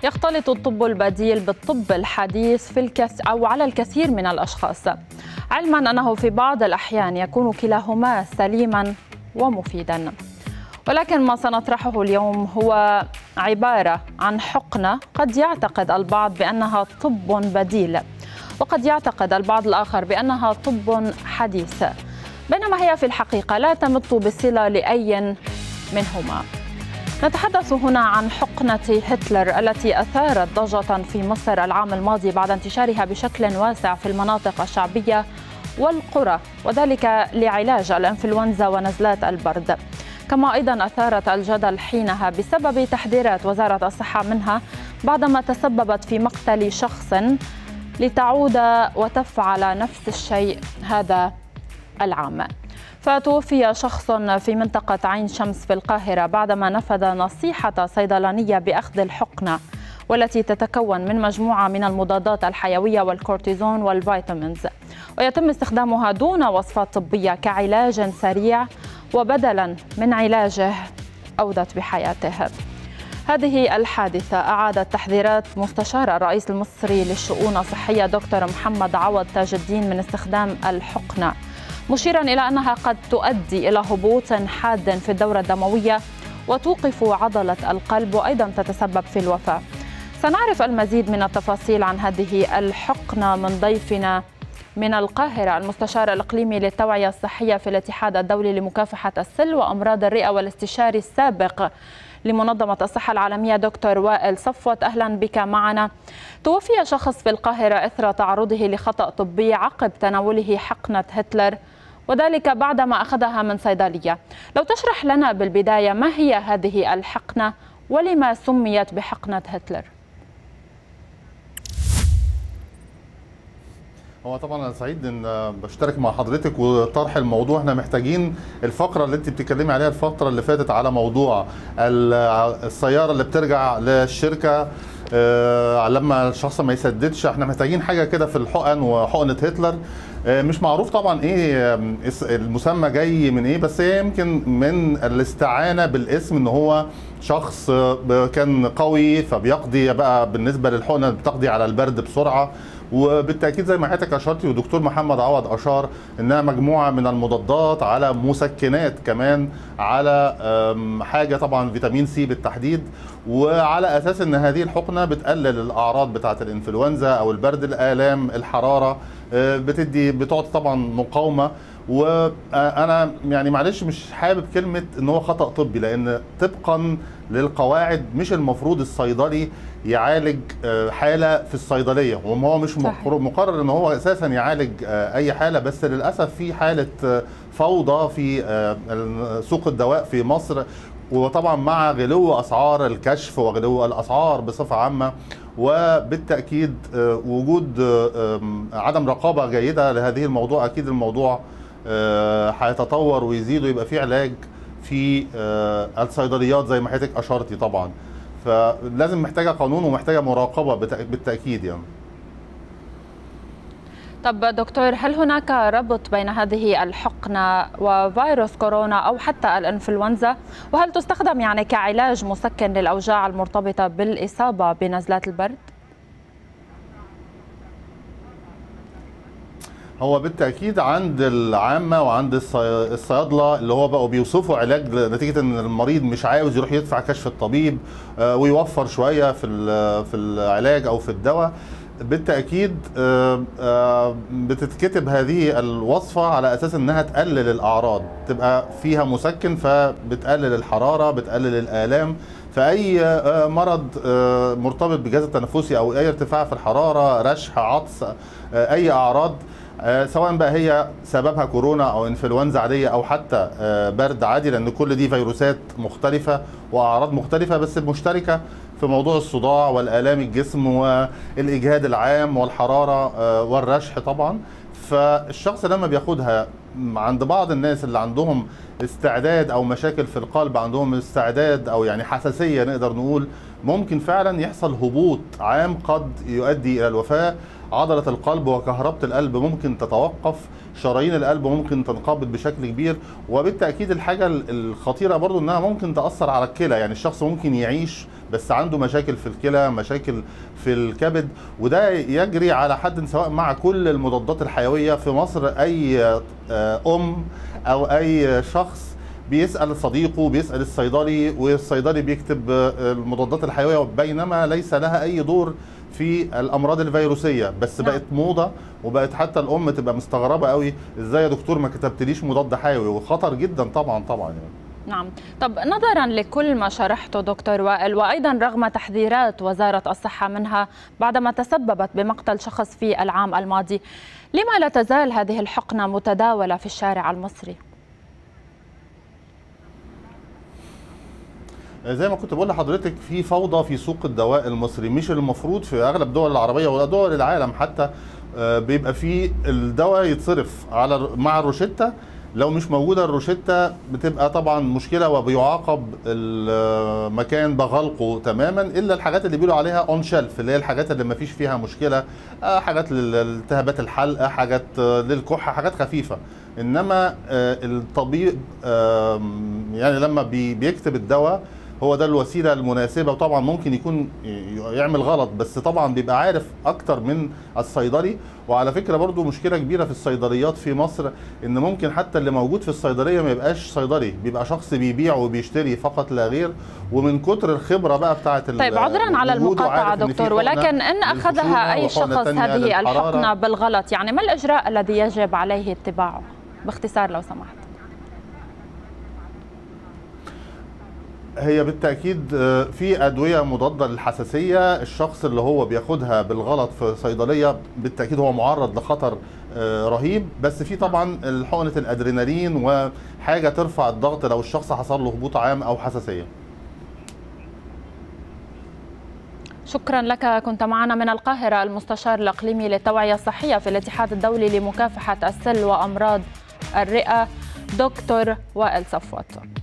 يختلط الطب البديل بالطب الحديث أو على الكثير من الأشخاص، علما أنه في بعض الأحيان يكون كلاهما سليما ومفيدا. ولكن ما سنطرحه اليوم هو عبارة عن حقنة قد يعتقد البعض بأنها طب بديل، وقد يعتقد البعض الآخر بأنها طب حديث، بينما هي في الحقيقة لا تمت بصلة لأي منهما. نتحدث هنا عن حقنة هتلر التي أثارت ضجة في مصر العام الماضي بعد انتشارها بشكل واسع في المناطق الشعبية والقرى، وذلك لعلاج الإنفلونزا ونزلات البرد. كما أيضا أثارت الجدل حينها بسبب تحذيرات وزارة الصحة منها بعدما تسببت في مقتل شخص لتعود وتفعل نفس الشيء هذا العام. فتوفي شخص في منطقة عين شمس في القاهرة بعدما نفذ نصيحة صيدلانية بأخذ الحقنة، والتي تتكون من مجموعة من المضادات الحيوية والكورتيزون والفيتامينز، ويتم استخدامها دون وصفات طبية كعلاج سريع، وبدلا من علاجه أودت بحياته. هذه الحادثة أعادت تحذيرات مستشار الرئيس المصري للشؤون الصحية دكتور محمد عوض تاج الدين من استخدام الحقنة، مشيرا إلى أنها قد تؤدي إلى هبوط حاد في الدورة الدموية وتوقف عضلة القلب، وأيضا تتسبب في الوفاة. سنعرف المزيد من التفاصيل عن هذه الحقنة من ضيفنا من القاهرة المستشار الإقليمي للتوعية الصحية في الاتحاد الدولي لمكافحة السل وأمراض الرئة والاستشاري السابق لمنظمة الصحة العالمية دكتور وائل صفوت. أهلا بك معنا. توفي شخص في القاهرة إثر تعرضه لخطأ طبي عقب تناوله حقنة هتلر، وذلك بعدما أخذها من صيدلية. لو تشرح لنا بالبداية ما هي هذه الحقنة ولما سميت بحقنة هتلر؟ هو طبعا انا سعيد ان بشترك مع حضرتك وطرح الموضوع. احنا محتاجين الفقره اللي انت بتتكلمي عليها الفتره اللي فاتت على موضوع السياره اللي بترجع للشركه لما الشخص ما يسددش. احنا محتاجين حاجه كده في الحقن وحقنه هتلر. مش معروف طبعا ايه المسمى جاي من ايه، بس هي يمكن من الاستعانه بالاسم ان هو شخص كان قوي فبيقضي بقى بالنسبه للحقنه بتقضي على البرد بسرعه. وبالتاكيد زي ما حضرتك اشرتي ودكتور محمد عوض اشار انها مجموعه من المضادات على مسكنات، كمان على حاجه طبعا فيتامين سي بالتحديد، وعلى اساس ان هذه الحقنه بتقلل الاعراض بتاعه الانفلونزا او البرد، الالام، الحراره، بتعطي طبعا مقاومه. وانا يعني معلش مش حابب كلمه ان هو خطأ طبي، لان طبقا للقواعد مش المفروض الصيدلي يعالج حاله في الصيدليه، وهو مش مقرر ان هو اساسا يعالج اي حاله. بس للاسف في حاله فوضى في سوق الدواء في مصر، وطبعا مع غلو اسعار الكشف وغلو الاسعار بصفه عامه، وبالتاكيد وجود عدم رقابه جيده لهذه الموضوع، اكيد الموضوع هيتطور ويزيد ويبقى فيه علاج في الصيدليات زي ما حضرتك اشرتي طبعا. فلازم محتاجه قانون ومحتاجه مراقبه بالتاكيد يعني. طب دكتور، هل هناك ربط بين هذه الحقنة وفيروس كورونا أو حتى الإنفلونزا؟ وهل تستخدم يعني كعلاج مسكن للأوجاع المرتبطة بالإصابة بنزلات البرد؟ هو بالتأكيد عند العامة وعند الصيادلة اللي هو بقوا بيوصفوا علاج نتيجة ان المريض مش عاوز يروح يدفع كشف الطبيب ويوفر شوية في العلاج او في الدواء. بالتأكيد بتتكتب هذه الوصفة على أساس أنها تقلل الأعراض، تبقى فيها مسكن فبتقلل الحرارة، بتقلل الآلام. فأي مرض مرتبط بالجهاز التنفسي أو أي ارتفاع في الحرارة، رشح، عطس، أي أعراض، سواء بقى هي سببها كورونا أو إنفلونزا عادية أو حتى برد عادي، لأن كل دي فيروسات مختلفة وأعراض مختلفة بس مشتركة في موضوع الصداع والآلام الجسم والإجهاد العام والحرارة والرشح طبعا. فالشخص لما بياخدها عند بعض الناس اللي عندهم استعداد أو مشاكل في القلب، عندهم استعداد أو يعني حساسية نقدر نقول، ممكن فعلا يحصل هبوط عام قد يؤدي إلى الوفاة. عضلة القلب وكهربة القلب ممكن تتوقف، شرايين القلب ممكن تنقبض بشكل كبير، وبالتأكيد الحاجة الخطيرة برضو انها ممكن تأثر على الكلى. يعني الشخص ممكن يعيش بس عنده مشاكل في الكلى، مشاكل في الكبد، وده يجري على حد سواء مع كل المضادات الحيويه في مصر. اي ام او اي شخص بيسأل صديقه، بيسأل الصيدلي، والصيدلي بيكتب المضادات الحيوية، بينما ليس لها أي دور في الأمراض الفيروسية. بس بقت موضة، وبقت حتى الأم تبقى مستغربة قوي، إزاي يا دكتور ما كتبتليش مضاد حيوي؟ وخطر جدا طبعا يعني. نعم. طب نظرا لكل ما شرحته دكتور وائل، وأيضا رغم تحذيرات وزارة الصحة منها بعدما تسببت بمقتل شخص في العام الماضي، لما لا تزال هذه الحقنة متداولة في الشارع المصري؟ زي ما كنت بقول لحضرتك، في فوضى في سوق الدواء المصري. مش المفروض في اغلب الدول العربيه ولا دول العالم حتى بيبقى في الدواء يتصرف مع الروشته. لو مش موجوده الروشته بتبقى طبعا مشكله، وبيعاقب المكان بغلقه تماما، الا الحاجات اللي بيقولوا عليها اون شيلف، اللي هي الحاجات اللي ما فيش فيها مشكله، حاجات لالتهابات الحلق، حاجات للكحه، حاجات خفيفه. انما الطبيب يعني لما بيكتب الدواء هو ده الوسيله المناسبه، وطبعا ممكن يكون يعمل غلط، بس طبعا بيبقى عارف اكتر من الصيدلي. وعلى فكره برضو مشكله كبيره في الصيدليات في مصر، ان ممكن حتى اللي موجود في الصيدليه ما يبقاش صيدلي، بيبقى شخص بيبيع وبيشتري فقط لا غير، ومن كتر الخبره بقى بتاعه. طيب عذرا على المقاطعه دكتور، ولكن ان اخذها اي شخص هذه الحقنه بالغلط، يعني ما الاجراء الذي يجب عليه اتباعه باختصار لو سمحت؟ هي بالتأكيد في أدوية مضادة للحساسية، الشخص اللي هو بياخدها بالغلط في صيدلية بالتأكيد هو معرض لخطر رهيب. بس في طبعا حقنة الأدرينالين وحاجة ترفع الضغط لو الشخص حصل له هبوط عام أو حساسية. شكرا لك. كنت معنا من القاهرة المستشار الإقليمي للتوعية الصحية في الاتحاد الدولي لمكافحة السل وأمراض الرئة دكتور وائل صفوت.